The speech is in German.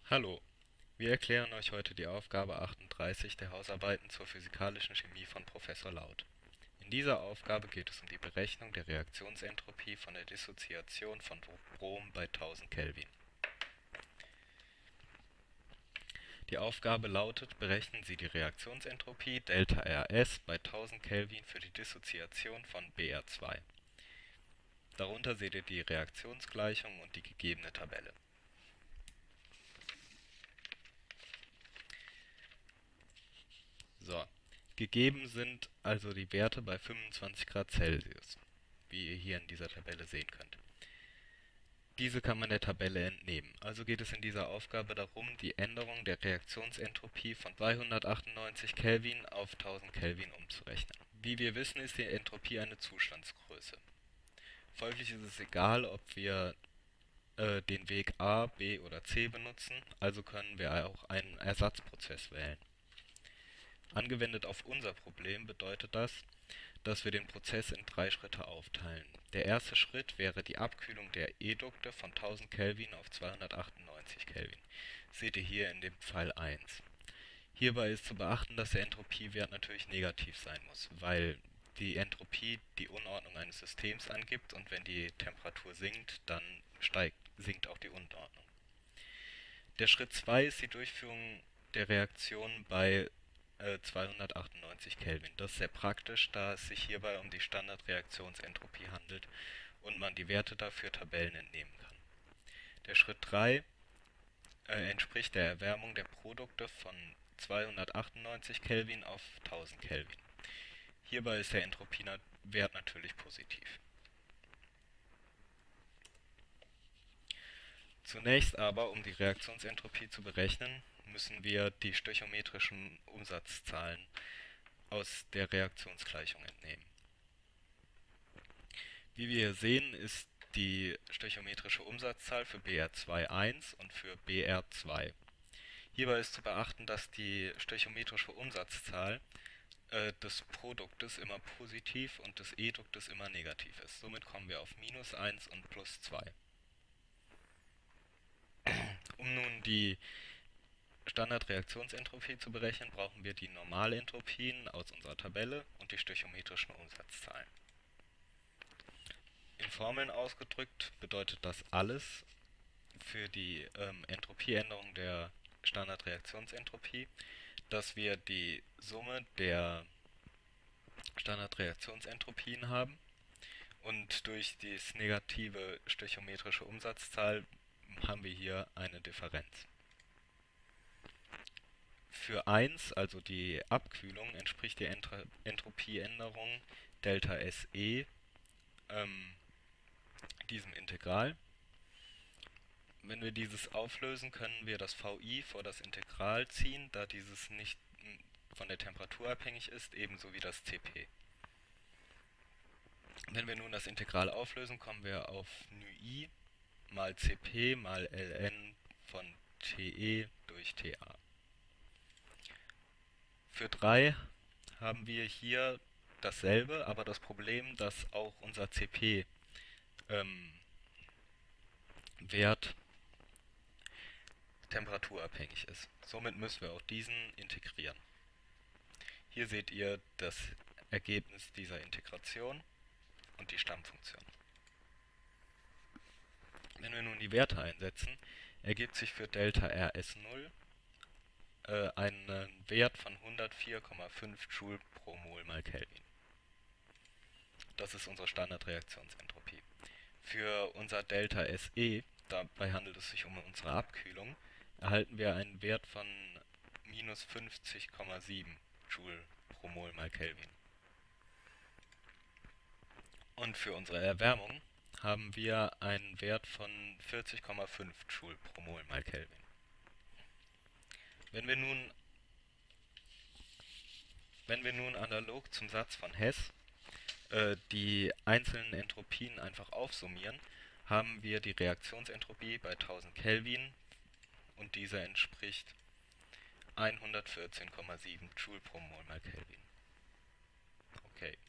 Hallo, wir erklären euch heute die Aufgabe 38 der Hausarbeiten zur physikalischen Chemie von Professor Lauth. In dieser Aufgabe geht es um die Berechnung der Reaktionsentropie von der Dissoziation von Brom bei 1000 Kelvin. Die Aufgabe lautet: Berechnen Sie die Reaktionsentropie ΔRS bei 1000 Kelvin für die Dissoziation von Br2. Darunter seht ihr die Reaktionsgleichung und die gegebene Tabelle. So, gegeben sind also die Werte bei 25 Grad Celsius, wie ihr hier in dieser Tabelle sehen könnt. Diese kann man der Tabelle entnehmen. Also geht es in dieser Aufgabe darum, die Änderung der Reaktionsentropie von 298 Kelvin auf 1000 Kelvin umzurechnen. Wie wir wissen, ist die Entropie eine Zustandsgröße. Folglich ist es egal, ob wir den Weg A, B oder C benutzen, also können wir auch einen Ersatzprozess wählen. Angewendet auf unser Problem bedeutet das, dass wir den Prozess in 3 Schritte aufteilen. Der erste Schritt wäre die Abkühlung der Edukte von 1000 Kelvin auf 298 Kelvin. Seht ihr hier in dem Pfeil 1. Hierbei ist zu beachten, dass der Entropiewert natürlich negativ sein muss, weil die Entropie die Unordnung eines Systems angibt und wenn die Temperatur sinkt, dann sinkt auch die Unordnung. Der Schritt 2 ist die Durchführung der Reaktion bei 298 Kelvin. Das ist sehr praktisch, da es sich hierbei um die Standardreaktionsentropie handelt und man die Werte dafür Tabellen entnehmen kann. Der Schritt 3 entspricht der Erwärmung der Produkte von 298 Kelvin auf 1000 Kelvin. Hierbei ist der Entropiewert natürlich positiv. Zunächst aber, um die Reaktionsentropie zu berechnen, müssen wir die stöchiometrischen Umsatzzahlen aus der Reaktionsgleichung entnehmen. Wie wir hier sehen, ist die stöchiometrische Umsatzzahl für Br2 1 und für Br2. Hierbei ist zu beachten, dass die stöchiometrische Umsatzzahl des Produktes immer positiv und des Eduktes immer negativ ist. Somit kommen wir auf minus 1 und plus 2. Um nun die Standardreaktionsentropie zu berechnen, brauchen wir die Normalentropien aus unserer Tabelle und die stöchiometrischen Umsatzzahlen. In Formeln ausgedrückt bedeutet das alles für die Entropieänderung der Standardreaktionsentropie, dass wir die Summe der Standardreaktionsentropien haben und durch die negative stöchiometrische Umsatzzahl haben wir hier eine Differenz. Für 1, also die Abkühlung, entspricht die Entropieänderung ΔSE diesem Integral. Wenn wir dieses auflösen, können wir das VI vor das Integral ziehen, da dieses nicht von der Temperatur abhängig ist, ebenso wie das CP. Wenn wir nun das Integral auflösen, kommen wir auf νi mal CP mal ln von TE durch TA. Für 3 haben wir hier dasselbe, aber das Problem, dass auch unser CP Wert temperaturabhängig ist. Somit müssen wir auch diesen integrieren. Hier seht ihr das Ergebnis dieser Integration und die Stammfunktion. Wenn wir nun die Werte einsetzen, ergibt sich für ΔRS0 einen Wert von 104,5 Joule pro Mol mal Kelvin. Das ist unsere Standardreaktionsentropie. Für unser ΔSE, dabei handelt es sich um unsere Abkühlung, erhalten wir einen Wert von minus 50,7 Joule pro Mol mal Kelvin. Und für unsere Erwärmung haben wir einen Wert von 40,5 Joule pro Mol mal Kelvin. Wenn wir nun analog zum Satz von Hess die einzelnen Entropien einfach aufsummieren, haben wir die Reaktionsentropie bei 1000 Kelvin und diese entspricht 114,7 Joule pro Mol mal Kelvin. Okay.